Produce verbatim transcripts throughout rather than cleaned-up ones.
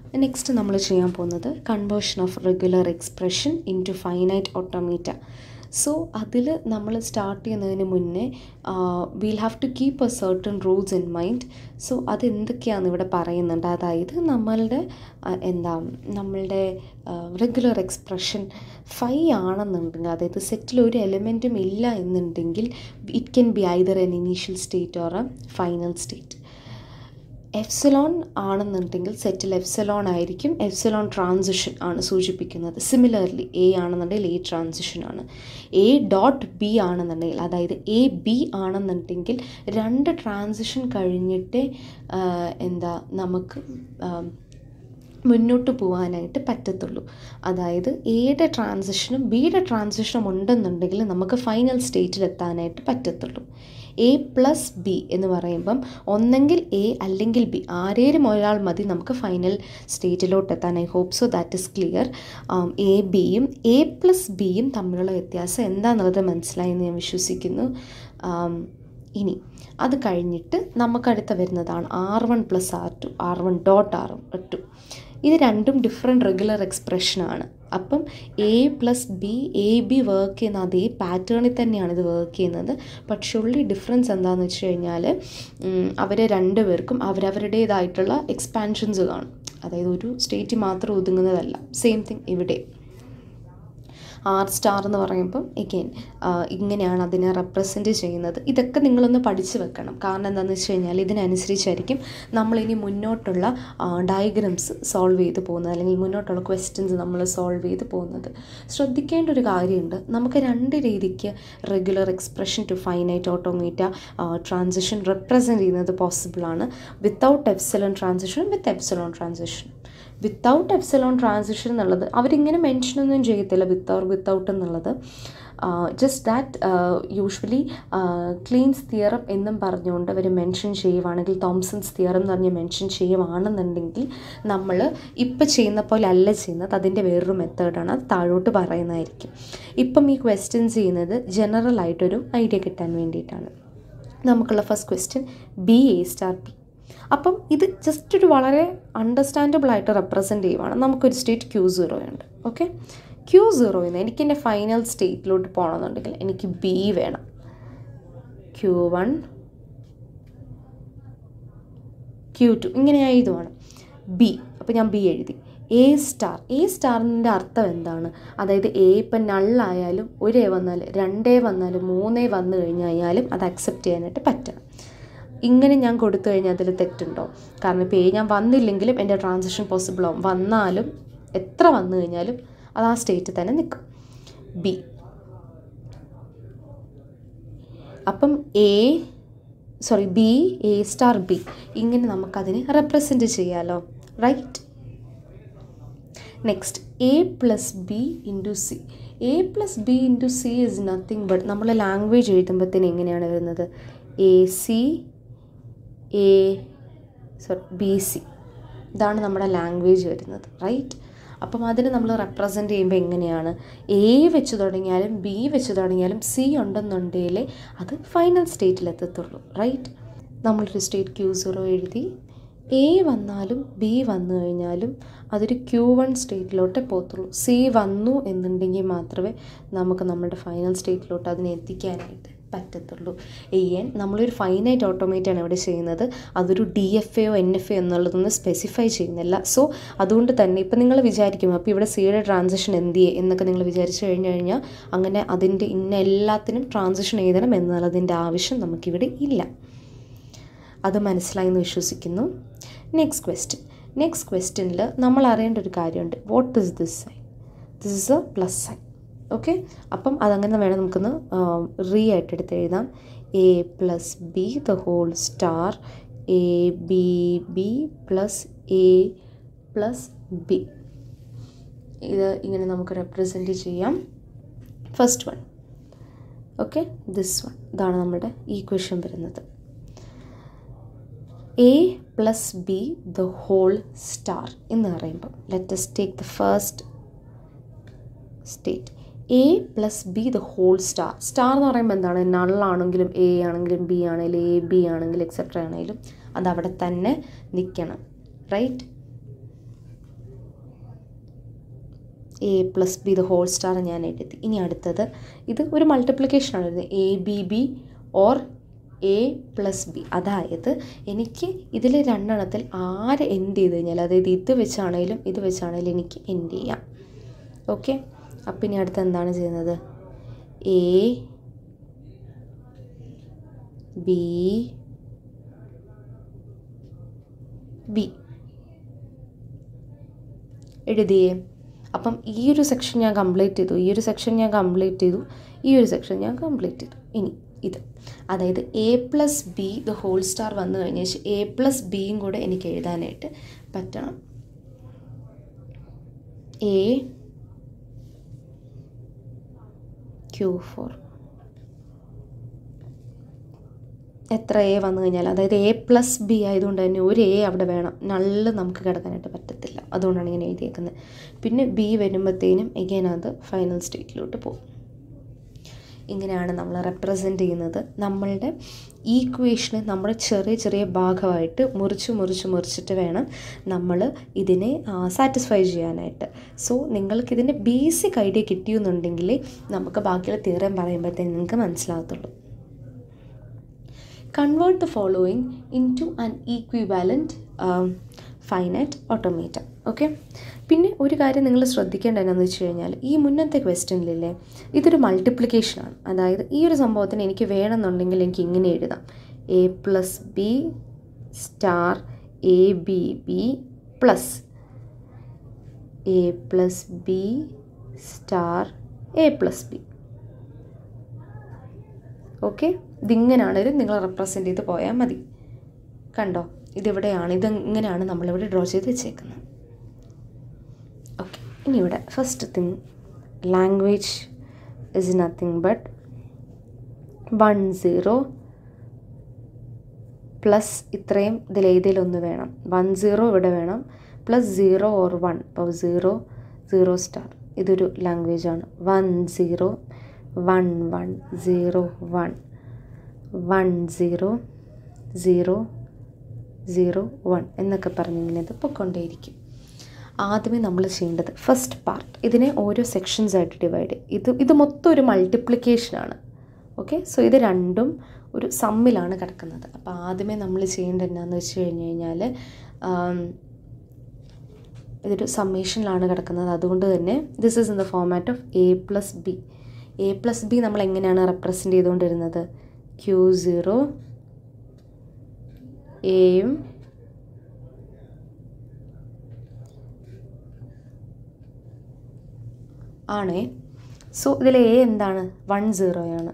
Next നമ്മൾ ചെയ്യാൻ പോകുന്നത് conversion of regular expression into finite automata. So അതിൽ നമ്മൾ സ്റ്റാർട്ട് ചെയ്യുന്നതിന് മുന്നേ will have to keep a certain rules in mind. So അതെന്തൊക്കെയാണെന്ന് ഇവിടെ പറയുന്നുണ്ട്. അതായത് നമ്മളുടെ എന്താ നമ്മളുടെ റെഗുലർ എക്സ്പ്രഷൻ ഫൈ ആണെന്നുണ്ടെങ്കിൽ, അതായത് സെറ്റിൽ ഒരു എലിമെൻറ്റും ഇല്ല എന്നുണ്ടെങ്കിൽ it can be either an initial state or a final state. Epsilon ആണെന്നുണ്ടെങ്കിൽ സെറ്റിൽ എഫ്സലോൺ ആയിരിക്കും, എഫ്സലോൺ ട്രാൻസിഷൻ ആണ് സൂചിപ്പിക്കുന്നത്. സിമിലർലി എ ആണെന്നുണ്ടെങ്കിൽ എ ട്രാൻസിഷൻ ആണ്. എ ഡോട്ട് ബി ആണെന്നുണ്ടെങ്കിൽ, അതായത് എ ബി ആണെന്നുണ്ടെങ്കിൽ രണ്ട് ട്രാൻസിഷൻ കഴിഞ്ഞിട്ട് എന്താ നമുക്ക് മുന്നോട്ട് പോകാനായിട്ട് പറ്റത്തുള്ളൂ. അതായത് എയുടെ ട്രാൻസിഷനും ബിയുടെ ട്രാൻസിഷനും ഉണ്ടെന്നുണ്ടെങ്കിൽ നമുക്ക് ഫൈനൽ സ്റ്റേറ്റിലെത്താനായിട്ട് പറ്റത്തുള്ളൂ. എ പ്ലസ് ബി എന്ന് പറയുമ്പം ഒന്നെങ്കിൽ എ അല്ലെങ്കിൽ ബി, ആരേലും ഒരാൾ മതി നമുക്ക് ഫൈനൽ സ്റ്റേറ്റിലോട്ട് എത്താൻ. I hope so that is clear. A ബിയും എ പ്ലസ് ബിയും തമ്മിലുള്ള വ്യത്യാസം എന്താണെന്നുള്ളത് മനസ്സിലായെന്ന് ഞാൻ വിശ്വസിക്കുന്നു. ഇനി അത് കഴിഞ്ഞിട്ട് നമുക്കടുത്ത വരുന്നതാണ് R one plus R two, R one dot R two. ഇത് രണ്ടും ഡിഫറെൻറ്റ് റെഗുലർ എക്സ്പ്രഷനാണ്. അപ്പം A plus B A B work ചെയ്യുന്ന അതേ പാറ്റേണിൽ തന്നെയാണ് ഇത് വർക്ക് ചെയ്യുന്നത്. പക്ഷേ ഉള്ളി ഡിഫറൻസ് എന്താണെന്ന് വെച്ച് കഴിഞ്ഞാൽ അവർ രണ്ടുപേർക്കും അവരവരുടേതായിട്ടുള്ള എക്സ്പാൻഷൻസ് കാണും. അതായത് ഒരു സ്റ്റേറ്റ് മാത്രം ഒതുങ്ങുന്നതല്ല. സെയിം തിങ് ഇവിടെ ആർ സ്റ്റാർ എന്ന് പറയുമ്പം എഗെയിൻ ഇങ്ങനെയാണ് അതിനെ റെപ്രസെൻറ്റ് ചെയ്യുന്നത്. ഇതൊക്കെ നിങ്ങളൊന്ന് പഠിച്ചു വെക്കണം. കാരണം എന്താണെന്ന് വെച്ച് കഴിഞ്ഞാൽ ഇതിനനുസരിച്ചായിരിക്കും നമ്മളിനി മുന്നോട്ടുള്ള ഡയഗ്രംസ് സോൾവ് ചെയ്ത് പോകുന്നത്, അല്ലെങ്കിൽ മുന്നോട്ടുള്ള ക്വസ്റ്റ്യൻസ് നമ്മൾ സോൾവ് ചെയ്ത് പോകുന്നത്. ശ്രദ്ധിക്കേണ്ട ഒരു കാര്യമുണ്ട്, നമുക്ക് രണ്ട് രീതിക്ക് regular expression to finite automata transition represent ചെയ്യുന്നത് പോസിബിളാണ്. വിത്തൗട്ട് എപ്സിലോൺ ട്രാൻസിഷനും വിത്ത് എപ്സിലോൺ ട്രാൻസിഷനും. വിത്തൗട്ട് എപ്സിലോൺ ട്രാൻസിഷൻ എന്നുള്ളത് അവരിങ്ങനെ മെൻഷനൊന്നും ചെയ്യത്തില്ല, വിത്ത് ഓർ വിത്തൗട്ട് എന്നുള്ളത്. Just that usually Kleene's theorem എന്നും പറഞ്ഞുകൊണ്ട് അവർ മെൻഷൻ ചെയ്യുവാണെങ്കിൽ, തോംസൺസ് തിയറം എന്ന് പറഞ്ഞ് മെൻഷൻ ചെയ്യുവാണെന്നുണ്ടെങ്കിൽ നമ്മൾ ഇപ്പം ചെയ്യുന്ന പോലെ അല്ല ചെയ്യുന്നത്, അതിൻ്റെ വേറൊരു മെത്തേഡാണ്. അത് താഴോട്ട് പറയുന്നതായിരിക്കും. ഇപ്പം ഈ ക്വസ്റ്റ്യൻസ് ചെയ്യുന്നത് ജനറൽ ആയിട്ടൊരു ഐഡിയ കിട്ടാൻ വേണ്ടിയിട്ടാണ്. നമുക്കുള്ള first question B A star B. അപ്പം ഇത് ജസ്റ്റ് ഒരു വളരെ അണ്ടർസ്റ്റാൻഡബിൾ ആയിട്ട് റെപ്രസെൻറ്റ് ചെയ്യുവാണ്. നമുക്കൊരു സ്റ്റേറ്റ് ക്യൂ സീറോ ഉണ്ട്. ഓക്കെ, ക്യൂ സീറോയിൽ നിന്ന് എനിക്ക് എൻ്റെ ഫൈനൽ സ്റ്റേറ്റിലോട്ട് പോകണമെന്നുണ്ടെങ്കിൽ എനിക്ക് ബി വേണം. ക്യൂ വൺ ക്യൂ ടു ഇങ്ങനെ എഴുതുവാണ്. ബി, അപ്പോൾ ഞാൻ ബി എഴുതി. എ സ്റ്റാർ, എ സ്റ്റാറിൻ്റെ അർത്ഥം എന്താണ്? അതായത് എ ഇപ്പം നള്ളായാലും ഒരേ വന്നാലും രണ്ടേ വന്നാലും മൂന്നേ വന്നു കഴിഞ്ഞാലും അത് അക്സെപ്റ്റ് ചെയ്യാനായിട്ട് പറ്റണം. ഇങ്ങനെ ഞാൻ കൊടുത്തു കഴിഞ്ഞാൽ അതിൽ തെറ്റുണ്ടോ? കാരണം ഇപ്പോൾ എ ഞാൻ വന്നില്ലെങ്കിലും എൻ്റെ ട്രാൻസിഷൻ പോസിബിൾ ആവും, വന്നാലും എത്ര വന്നു കഴിഞ്ഞാലും അത് ആ സ്റ്റേറ്റിൽ തന്നെ നിൽക്കും. ബി, അപ്പം A sorry B A star B, ഇങ്ങനെ നമുക്കതിനെ റെപ്രസെൻറ്റ് ചെയ്യാമല്ലോ, right? Next A plus B into C. A plus B into C is nothing but നമ്മൾ ലാംഗ്വേജ് എഴുതുമ്പോഴത്തേന് എങ്ങനെയാണ് വരുന്നത്? A C A sorry B C, ഇതാണ് നമ്മുടെ ലാംഗ്വേജ് വരുന്നത്, റൈറ്റ്? അപ്പം അതിന് നമ്മൾ റെപ്രസെൻറ്റ് ചെയ്യുമ്പോൾ എങ്ങനെയാണ്? എ വെച്ച് തുടങ്ങിയാലും ബി വെച്ച് തുടങ്ങിയാലും സി ഉണ്ടെന്നുണ്ടെങ്കിലേ അത് ഫൈനൽ സ്റ്റേറ്റിലെത്തത്തുള്ളൂ, റൈറ്റ്? നമ്മളൊരു സ്റ്റേറ്റ് ക്യൂ സീറോ എഴുതി, എ വന്നാലും ബി വന്നു കഴിഞ്ഞാലും അതൊരു ക്യൂ വൺ സ്റ്റേറ്റിലോട്ടേ പോകത്തുള്ളൂ. സി വന്നു എന്നുണ്ടെങ്കിൽ മാത്രമേ നമുക്ക് നമ്മുടെ ഫൈനൽ സ്റ്റേറ്റിലോട്ട് അതിനെ എത്തിക്കാനായിട്ട് പറ്റത്തുള്ളൂ. ചെയ്യാൻ നമ്മളൊരു ഫൈനൈറ്റ് ഓട്ടോമേറ്റാണ് ഇവിടെ ചെയ്യുന്നത്. അതൊരു ഡി എഫ് എയോ എൻ എഫ് എ എന്നുള്ളതൊന്നും സ്പെസിഫൈ ചെയ്യുന്നില്ല. സോ അതുകൊണ്ട് തന്നെ ഇപ്പം നിങ്ങൾ വിചാരിക്കും അപ്പോൾ ഇവിടെ സിയുടെ ട്രാൻസിഷൻ എന്ത് ചെയ്യേ എന്നൊക്കെ നിങ്ങൾ വിചാരിച്ചു കഴിഞ്ഞു കഴിഞ്ഞാൽ അങ്ങനെ അതിൻ്റെ ഇന്ന എല്ലാത്തിനും ട്രാൻസിഷൻ എഴുതണം എന്നുള്ളതിൻ്റെ ആവശ്യം നമുക്കിവിടെ ഇല്ല. അത് മനസ്സിലായെന്ന് വിശ്വസിക്കുന്നു. നെക്സ്റ്റ് ക്വസ്റ്റ്യൻ നെക്സ്റ്റ് ക്വസ്റ്റ്യനിൽ നമ്മൾ അറിയേണ്ട ഒരു കാര്യമുണ്ട്. What is this sign? This is a plus sign. Okay, അപ്പം അതങ്ങനെ വേണം നമുക്കൊന്ന് റീ ആയിട്ട് എടുത്ത് എഴുതാം. A plus B the whole star A B B plus A plus B. ഇത് ഇങ്ങനെ നമുക്ക് റെപ്രസെൻറ്റ് ചെയ്യാം. First one, okay, this one, ഇതാണ് നമ്മുടെ ഈക്വേഷൻ വരുന്നത്. A plus B the whole star എന്ന് പറയുമ്പോൾ let us take the first state. A plus B the whole star. Star എന്ന് പറയുമ്പോൾ എന്താണ്? നള്ളാണെങ്കിലും എ ആണെങ്കിലും ബി ആണെങ്കിലും എ ബി ആണെങ്കിലും എക്സെട്ര ആണെങ്കിലും അതവിടെ തന്നെ നിൽക്കണം, right? A plus B the whole star ഞാൻ എഴുതി. ഇനി അടുത്തത് ഇത് ഒരു മൾട്ടിപ്ലിക്കേഷനാണ് എഴുതുന്നത്, A B B or A plus B. അതായത് എനിക്ക് ഇതിൽ രണ്ടെണ്ണത്തിൽ ആര് എൻഡ് ചെയ്ത് കഴിഞ്ഞാൽ, അതായത് ഇത് വെച്ചാണെങ്കിലും ഇത് വെച്ചാണെങ്കിലും എനിക്ക് എൻഡ് ചെയ്യാം. ഓക്കെ, അപ്പം ഇനി അടുത്ത് എന്താണ് ചെയ്യുന്നത്, എ ബി ബി എഴുതിയേ. അപ്പം ഈ ഒരു സെക്ഷൻ ഞാൻ കംപ്ലീറ്റ് ചെയ്തു, ഈ ഒരു സെക്ഷൻ ഞാൻ കംപ്ലീറ്റ് ചെയ്തു, ഈ ഒരു സെക്ഷൻ ഞാൻ കംപ്ലീറ്റ് ചെയ്തു. ഇനി ഇത്, അതായത് A plus B the whole star വന്നു കഴിഞ്ഞ ശേഷം എ പ്ലസ് ബിയും കൂടെ എനിക്ക് എഴുതാനായിട്ട് പറ്റണം. എ ക്യൂ ഫോർ എത്ര എ വന്നു കഴിഞ്ഞാൽ, അതായത് എ പ്ലസ് ബി ആയതുകൊണ്ട് തന്നെ ഒരു എ അവിടെ വേണം, നള്ള് നമുക്ക് കിടക്കാനായിട്ട് പറ്റത്തില്ല, അതുകൊണ്ടാണ് ഇങ്ങനെ എഴുതിയേക്കുന്നത്. പിന്നെ ബി വരുമ്പോഴത്തേനും എഗെയിൻ അത് ഫൈനൽ സ്റ്റേറ്റിലോട്ട് പോകും. ഇങ്ങനെയാണ് നമ്മൾ റെപ്രസെൻ്റ് ചെയ്യുന്നത്. നമ്മളുടെ ഈക്വേഷനെ നമ്മൾ ചെറിയ ചെറിയ ഭാഗമായിട്ട് മുറിച്ച് മുറിച്ച് മുറിച്ചിട്ട് വേണം നമ്മൾ ഇതിനെ സാറ്റിസ്ഫൈ ചെയ്യാനായിട്ട്. സോ നിങ്ങൾക്കിതിൻ്റെ ബേസിക് ഐഡിയ കിട്ടിയെന്നുണ്ടെങ്കിൽ നമുക്ക് ബാക്കിയുള്ള തിയറം പറയുമ്പോഴത്തേന് നിങ്ങൾക്ക് മനസ്സിലാകത്തുള്ളൂ. Convert the following into an equivalent um, finite automata. Okay, പിന്നെ ഒരു കാര്യം നിങ്ങൾ ശ്രദ്ധിക്കേണ്ടത് എന്താണെന്ന് വെച്ച് കഴിഞ്ഞാൽ, ഈ മുന്നത്തെ ക്വസ്റ്റ്യനിലില്ലേ ഇതൊരു മൾട്ടിപ്ലിക്കേഷനാണ്. അതായത് ഈ ഒരു സംഭവത്തിന് എനിക്ക് വേണമെന്നുണ്ടെങ്കിൽ എനിക്ക് ഇങ്ങനെ എഴുതാം, A plus B star A B B plus A plus B star A plus B. Okay, ഇതിങ്ങനെയാണെങ്കിലും നിങ്ങൾ റെപ്രസെൻ്റ് ചെയ്ത് പോയാൽ മതി. കണ്ടോ, ഇതിവിടെയാണ്, ഇത് ഇങ്ങനെയാണ് നമ്മളിവിടെ ഡ്രോ ചെയ്ത് വെച്ചേക്കുന്നത്. ഓക്കെ, ഇനി ഇവിടെ first thing, language is nothing but one zero plus ഇത്രയും ഇതിലേതിൽ ഒന്ന് വേണം, വൺ സീറോ ഇവിടെ വേണം, പ്ലസ് സീറോ ഓർ വൺ. അപ്പോൾ സീറോ സീറോ സ്റ്റാർ ഇതൊരു ലാംഗ്വേജാണ്. One zero one one zero one one zero zero zero one എന്നൊക്കെ പറഞ്ഞിങ്ങനെ ഇത് പൊയ്ക്കൊണ്ടേയിരിക്കും. ആദ്യമേ നമ്മൾ ചെയ്യേണ്ടത് ഫസ്റ്റ് പാർട്ട്, ഇതിനെ ഓരോ സെക്ഷൻസ് ആയിട്ട് ഡിവൈഡ്. ഇത് ഇത് മൊത്തം ഒരു മൾട്ടിപ്ലിക്കേഷനാണ്. ഓക്കെ, സോ ഇത് രണ്ടും ഒരു സമ്മിലാണ് കിടക്കുന്നത്. അപ്പോൾ ആദ്യമേ നമ്മൾ ചെയ്യേണ്ടത് എന്താണെന്ന് വെച്ച് കഴിഞ്ഞ് കഴിഞ്ഞാൽ, ഇതൊരു സമ്മേഷനിലാണ് കിടക്കുന്നത്. അതുകൊണ്ട് തന്നെ this is in the format of A plus B. A plus B നമ്മൾ എങ്ങനെയാണ് റെപ്രസെൻ്റ് ചെയ്തുകൊണ്ടിരുന്നത്, ക്യൂ സീറോ എയും ആണേ. സോ ഇതിൽ എ എന്താണ്, വൺ സീറോയാണ്,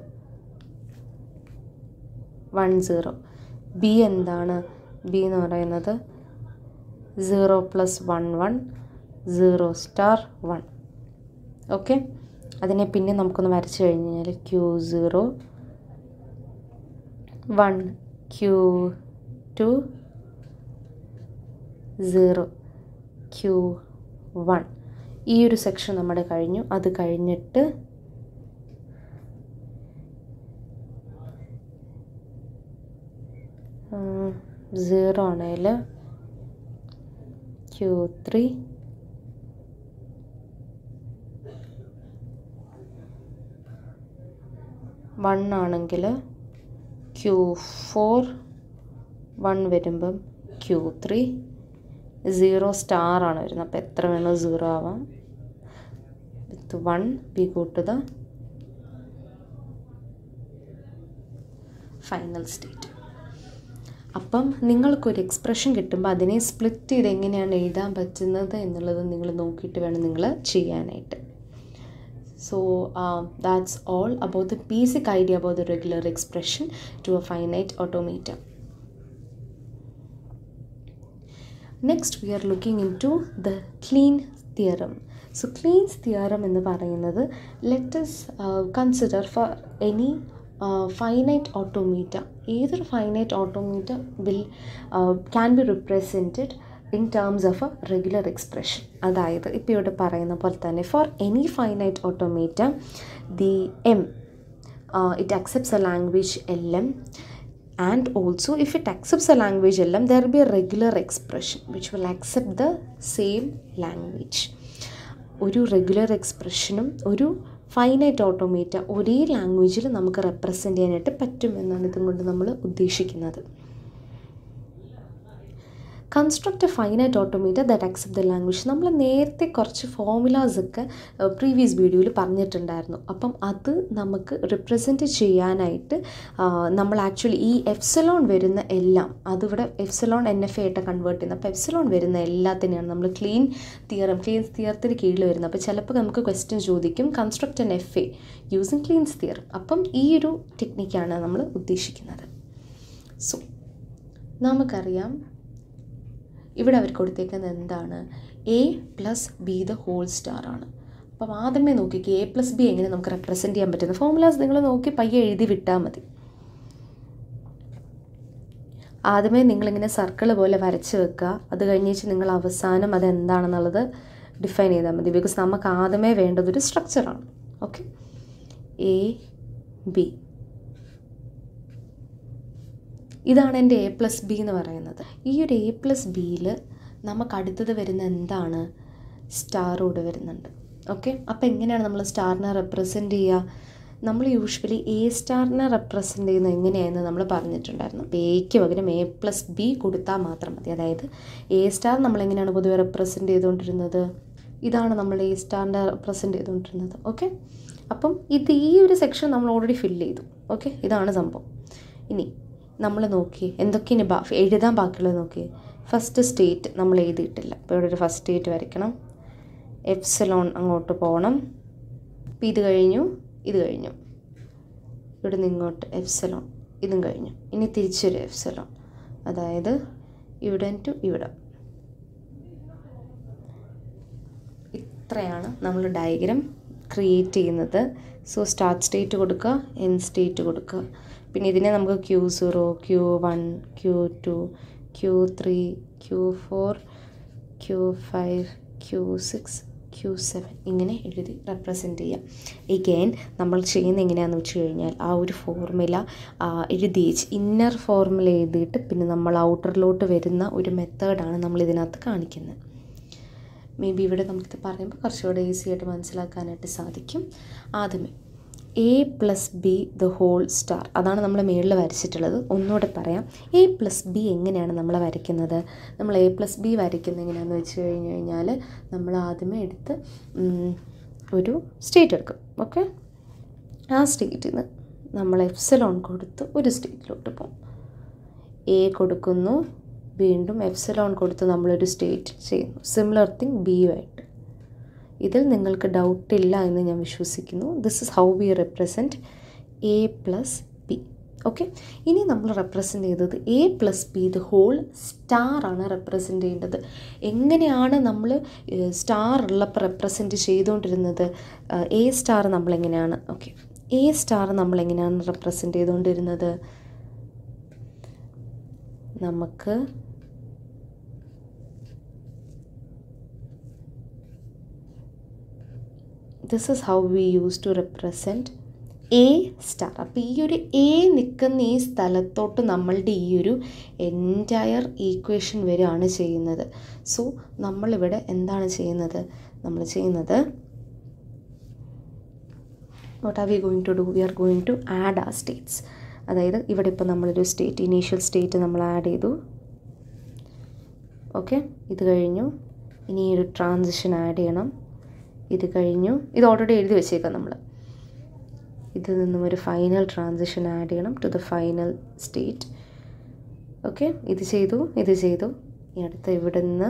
വൺ സീറോ. ബി എന്താണ്, ബി എന്ന് പറയുന്നത് zero plus one one zero star one. Okay, അതിനെ പിന്നെ നമുക്കൊന്ന് വരച്ച് കഴിഞ്ഞ് കഴിഞ്ഞാൽ Q zero one Q two zero Q one. ഈ ഒരു സെക്ഷൻ നമ്മുടെ കഴിഞ്ഞു. അത് കഴിഞ്ഞിട്ട് സീറോ ആണെങ്കിൽ ക്യൂ ത്രീ വൺ ആണെങ്കിൽ ക്യൂ ഫോർ വൺ വരുമ്പം ക്യൂ ത്രീ സീറോ സ്റ്റാർ ആണ് വരുന്നത്. അപ്പോൾ എത്ര വേണോ സീറോ ആവാം. With one we go to the final state. അപ്പം നിങ്ങൾക്കൊരു എക്സ്പ്രഷൻ കിട്ടുമ്പോൾ അതിനെ സ്പ്ലിറ്റ് ചെയ്ത് എങ്ങനെയാണ് എഴുതാൻ പറ്റുന്നത് എന്നുള്ളത് നിങ്ങൾ നോക്കിയിട്ട് വേണം നിങ്ങൾ ചെയ്യാനായിട്ട്. So uh, that's all about the basic idea about the regular expression to a finite automata. Next we are looking into the Kleene theorem. So Kleene's theorem എന്ന് പറയുന്നത്, let us uh, consider for any uh, finite automata, either finite automata will uh, can be represented in terms of a regular expression. അതായത് ഇപ്പോൾ ഇവിടെ പറയുന്ന പോലെ തന്നെ for any finite automata the M uh, it accepts a language L M, and also if it accepts a language L M there will be a regular expression which will accept the same language. ഒരു regular എക്സ്പ്രഷനും ഒരു finite ഓട്ടോമേറ്റ ഒരേ ലാംഗ്വേജിൽ നമുക്ക് represent ചെയ്യാനായിട്ട് പറ്റും എന്നാണ് ഇതും കൊണ്ട് നമ്മൾ ഉദ്ദേശിക്കുന്നത്. Construct a finite automata that accept the language. നമ്മൾ നേരത്തെ കുറച്ച് ഫോമുലാസൊക്കെ പ്രീവിയസ് വീഡിയോയിൽ പറഞ്ഞിട്ടുണ്ടായിരുന്നു. അപ്പം അത് നമുക്ക് റിപ്രസെൻറ്റ് ചെയ്യാനായിട്ട് നമ്മൾ ആക്ച്വലി ഈ എഫ്സലോൺ വരുന്ന എല്ലാം അതിവിടെ എഫ്സലോൺ എൻ എഫ് എ ആയിട്ട് കൺവേർട്ട് ചെയ്യുന്നത്. അപ്പോൾ എഫ്സലോൺ വരുന്ന എല്ലാത്തിനെയാണ് നമ്മൾ ക്ലീൻ തിയറം ക്ലീൻസ് തിയറത്തിന് കീഴിൽ വരുന്നത്. അപ്പോൾ ചിലപ്പോൾ നമുക്ക് ക്വസ്റ്റ്യൻ ചോദിക്കും construct N F A using Kleene's theorem. അപ്പം ഈ ഒരു ടെക്നിക്കാണ് നമ്മൾ ഉദ്ദേശിക്കുന്നത്. സോ നമുക്കറിയാം ഇവിടെ അവർ കൊടുത്തേക്കുന്നത് എന്താണ്, A plus B the whole star ആണ്. അപ്പം ആദ്യമേ നോക്കിക്കേ എ പ്ലസ് ബി എങ്ങനെ നമുക്ക് റെപ്രസെൻറ്റ് ചെയ്യാൻ പറ്റുന്നത്. ഫോമുലാസ് നിങ്ങൾ നോക്കി പയ്യെ എഴുതി വിട്ടാൽ മതി. ആദ്യമേ നിങ്ങളിങ്ങനെ സർക്കിൾ പോലെ വരച്ച് വെക്കുക. അത് കഴിഞ്ഞിട്ട് നിങ്ങൾ അവസാനം അതെന്താണെന്നുള്ളത് ഡിഫൈൻ ചെയ്താൽ മതി. ബിക്കോസ് നമുക്ക് ആദ്യമേ വേണ്ടതൊരു സ്ട്രക്ചറാണ്. ഓക്കെ, എ ബി ഇതാണ് എൻ്റെ എ പ്ലസ് ബി എന്ന് പറയുന്നത്. ഈ ഒരു എ പ്ലസ് ബിയിൽ നമുക്ക് അടുത്തത് വരുന്ന എന്താണ്, സ്റ്റാറോട് വരുന്നുണ്ട്. ഓക്കെ, അപ്പോൾ എങ്ങനെയാണ് നമ്മൾ സ്റ്റാറിനെ റെപ്രസെൻറ്റ് ചെയ്യുക? നമ്മൾ യൂഷ്വലി എ സ്റ്റാറിനെ റെപ്രസെൻറ്റ് ചെയ്യുന്നത് എങ്ങനെയാണെന്ന് നമ്മൾ പറഞ്ഞിട്ടുണ്ടായിരുന്നു. എയ്ക്ക് പകരം എ പ്ലസ് ബി കൊടുത്താൽ മാത്രം മതി. അതായത് എ സ്റ്റാർ നമ്മളെങ്ങനെയാണ് പൊതുവെ റെപ്രസെൻറ്റ് ചെയ്തുകൊണ്ടിരുന്നത്, ഇതാണ് നമ്മൾ എ സ്റ്റാറിൻ്റെ റെപ്രസെൻറ്റ് ചെയ്തുകൊണ്ടിരുന്നത്. ഓക്കെ, അപ്പം ഇത് ഈ ഒരു സെക്ഷൻ നമ്മൾ ഓൾറെഡി ഫില്ല് ചെയ്തു. ഓക്കെ, ഇതാണ് സംഭവം. ഇനി നമ്മൾ നോക്കി എന്തൊക്കെയാണ് ബാ എഴുതാൻ ബാക്കിയുള്ളത് നോക്കി. ഫസ്റ്റ് സ്റ്റേറ്റ് നമ്മൾ എഴുതിയിട്ടില്ല. അപ്പോൾ ഇവിടെ ഒരു ഫസ്റ്റ് സ്റ്റേറ്റ് വരയ്ക്കണം. എപ്സിലോൺ അങ്ങോട്ട് പോകണം. അപ്പോൾ ഇത് കഴിഞ്ഞു, ഇത് കഴിഞ്ഞു. ഇവിടെ നിന്ന് ഇങ്ങോട്ട് എപ്സിലോൺ, ഇതും കഴിഞ്ഞു. ഇനി തിരിച്ചൊരു എപ്സിലോൺ, അതായത് ഇവിടെ ടു ഇവിടെ. ഇത്രയാണ് നമ്മൾ ഡയഗ്രാം ക്രിയേറ്റ് ചെയ്യുന്നത്. സോ സ്റ്റാർട്ട് സ്റ്റേറ്റ് കൊടുക്കുക, എൻ സ്റ്റേറ്റ് കൊടുക്കുക. പിന്നെ ഇതിനെ നമുക്ക് Q zero, Q one, Q two, Q three, Q four, Q five, Q six, Q seven ഇങ്ങനെ എഴുതി റെപ്രസെൻറ്റ് ചെയ്യാം. എഗെയിൻ നമ്മൾ ചെയ്യുന്നത് എങ്ങനെയാണെന്ന് വെച്ച് കഴിഞ്ഞാൽ ആ ഒരു ഫോർമുല എഴുതി ഇന്നർ ഫോർമുല എഴുതിയിട്ട് പിന്നെ നമ്മൾ ഔട്ടറിലോട്ട് വരുന്ന ഒരു മെത്തേഡാണ് നമ്മൾ ഇതിനകത്ത് കാണിക്കുന്നത്. മേ ബി ഇവിടെ നമുക്കിത് പറയുമ്പോൾ കുറച്ചുകൂടെ ഈസി ആയിട്ട് മനസ്സിലാക്കാനായിട്ട് സാധിക്കും. ആദ്യമേ A plus B the whole star അതാണ് നമ്മൾ മുകളിൽ വരച്ചിട്ടുള്ളത്. ഒന്നുകൂടെ പറയാം, എ പ്ലസ് ബി എങ്ങനെയാണ് നമ്മൾ വരയ്ക്കുന്നത്. നമ്മൾ എ പ്ലസ് ബി വരയ്ക്കുന്നത് എങ്ങനെയാണെന്ന് വെച്ച് കഴിഞ്ഞ് കഴിഞ്ഞാൽ നമ്മൾ ആദ്യമേ എടുത്ത് ഒരു സ്റ്റേറ്റ് എടുക്കും. ഓക്കെ, ആ സ്റ്റേറ്റിൽ നിന്ന് നമ്മൾ എപ്സിലോൺ കൊടുത്ത് ഒരു സ്റ്റേറ്റിലോട്ട് പോകും. എ കൊടുക്കുന്നു, വീണ്ടും എപ്സിലോൺ കൊടുത്ത് നമ്മളൊരു സ്റ്റേറ്റ് ചെയ്യുന്നു. സിമിലർ തിങ് ബിയുമായിട്ട്. ഇതിൽ നിങ്ങൾക്ക് ഡൗട്ടില്ല എന്ന് ഞാൻ വിശ്വസിക്കുന്നു. This is how we represent A plus B. Okay, ഇനി നമ്മൾ റെപ്രസെൻറ്റ് ചെയ്തത് A plus B the whole സ്റ്റാറാണ് റെപ്രസെൻറ്റ് ചെയ്യേണ്ടത്. എങ്ങനെയാണ് നമ്മൾ സ്റ്റാർ ഉള്ളപ്പോൾ റെപ്രസെൻറ്റ് ചെയ്തുകൊണ്ടിരുന്നത്? എ സ്റ്റാർ നമ്മളെങ്ങനെയാണ് ഓക്കെ എ സ്റ്റാർ നമ്മളെങ്ങനെയാണ് റെപ്രസെൻറ്റ് ചെയ്തുകൊണ്ടിരുന്നത്? നമുക്ക് this is how we used to represent A star. അപ്പോൾ ഈ ഒരു എ നിൽക്കുന്ന ഈ സ്ഥലത്തോട്ട് നമ്മളുടെ ഈ ഒരു എൻറ്റയർ ഈക്വേഷൻ വരികയാണ് ചെയ്യുന്നത്. സോ നമ്മളിവിടെ എന്താണ് ചെയ്യുന്നത്? നമ്മൾ ചെയ്യുന്നത് what are we going to do? We are going to add our states. അതായത് ഇവിടെ ഇപ്പോൾ നമ്മളൊരു സ്റ്റേറ്റ് ഇനീഷ്യൽ സ്റ്റേറ്റ് നമ്മൾ ആഡ് ചെയ്തു. ഓക്കെ, ഇത് കഴിഞ്ഞു. ഇനി ഒരു ട്രാൻസിഷൻ ആഡ് ചെയ്യണം. ഇത് കഴിഞ്ഞു. ഇത് ഓൾറെഡി എഴുതി വെച്ചേക്കാം നമ്മൾ. ഇതിൽ നിന്നും ഒരു ഫൈനൽ ട്രാൻസിഷൻ ആഡ് ചെയ്യണം to the final state. Okay, ഇത് ചെയ്തു, ഇത് ചെയ്തു. ഈ അടുത്ത ഇവിടെ നിന്ന്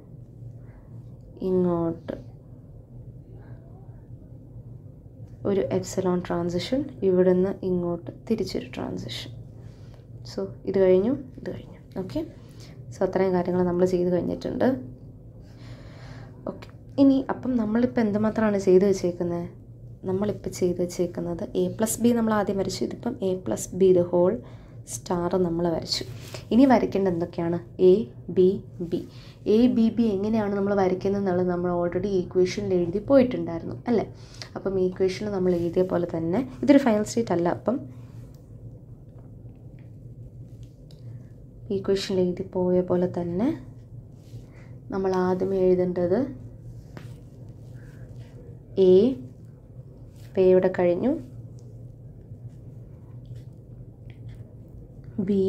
ഇങ്ങോട്ട് ഒരു എപ്സിലോൺ ട്രാൻസിഷൻ, ഇവിടെ നിന്ന് ഇങ്ങോട്ട് തിരിച്ചൊരു ട്രാൻസിഷൻ. സോ ഇത് കഴിഞ്ഞു, ഇത് കഴിഞ്ഞു. ഓക്കെ, സോ അത്രയും കാര്യങ്ങൾ നമ്മൾ ചെയ്ത് കഴിഞ്ഞിട്ടുണ്ട്. ഓക്കെ, ഇനി അപ്പം നമ്മളിപ്പോൾ എന്തുമാത്രമാണ് ചെയ്ത് വെച്ചേക്കുന്നത്? നമ്മളിപ്പോൾ ചെയ്ത് വെച്ചേക്കുന്നത് എ പ്ലസ് ബി നമ്മൾ ആദ്യം വരച്ചു. ഇതിപ്പം A plus B the whole star നമ്മൾ വരച്ചു. ഇനി വരയ്ക്കേണ്ടത് എന്തൊക്കെയാണ്? A B B. A B B എങ്ങനെയാണ് നമ്മൾ വരയ്ക്കുന്നത് എന്നുള്ളത് നമ്മൾ ഓൾറെഡി ഈക്വേഷനിൽ എഴുതി പോയിട്ടുണ്ടായിരുന്നു അല്ലേ? അപ്പം ഈക്വേഷനിൽ നമ്മൾ എഴുതിയ പോലെ തന്നെ ഇതൊരു ഫൈനൽ സ്റ്റേറ്റ് അല്ല. അപ്പം ഈക്വേഷനിൽ എഴുതി പോയ പോലെ തന്നെ നമ്മൾ ആദ്യം എഴുതേണ്ടത് എ, എ ഇവിടെ കഴിഞ്ഞു, ബി,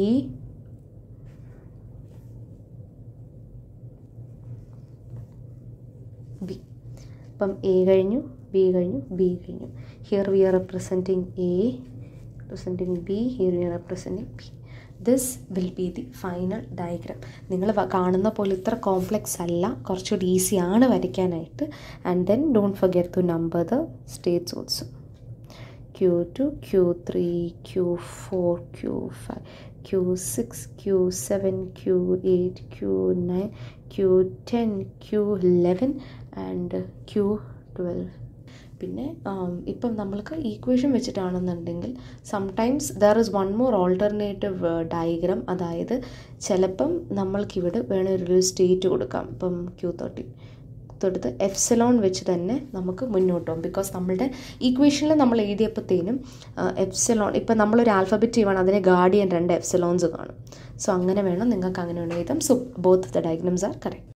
ബി. അപ്പം എ കഴിഞ്ഞു, ബി കഴിഞ്ഞു, ബി കഴിഞ്ഞു. Here we are representing A, representing B, here we are representing B. This will be the final diagram. നിങ്ങൾ കാണുന്ന പോലെ ഇത്ര കോംപ്ലെക്സ് അല്ല, കുറച്ചുകൂടി ഈസി ആണ് വരയ്ക്കാനായിട്ട്. And then don't forget to number the states also. Q two, Q three, Q four, Q five, Q six, Q seven, Q eight, Q nine, Q ten, Q eleven and Q twelve. പിന്നെ ഇപ്പം നമ്മൾക്ക് equation വെച്ചിട്ടാണെന്നുണ്ടെങ്കിൽ sometimes there is one more alternative diagram. അതായത് ചിലപ്പം നമ്മൾക്കിവിടെ വേണമൊരു state കൊടുക്കാം. ഇപ്പം Q thirty തൊടുത്ത് എഫ്സലോൺ വെച്ച് തന്നെ നമുക്ക് മുന്നോട്ട് പോകും. ബിക്കോസ് നമ്മളുടെ ഈക്വേഷനിൽ നമ്മൾ എഴുതിയപ്പോഴത്തേനും എഫ്സലോൺ, ഇപ്പം നമ്മളൊരു ആൽഫബറ്റ് ചെയ്യുവാണ്, അതിനെ ഗാർഡിയൻ രണ്ട് എഫ്സലോൺസ് കാണും. സോ അങ്ങനെ വേണം നിങ്ങൾക്ക് അങ്ങനെ വേണം എഴുതാം. So both the diagrams are correct.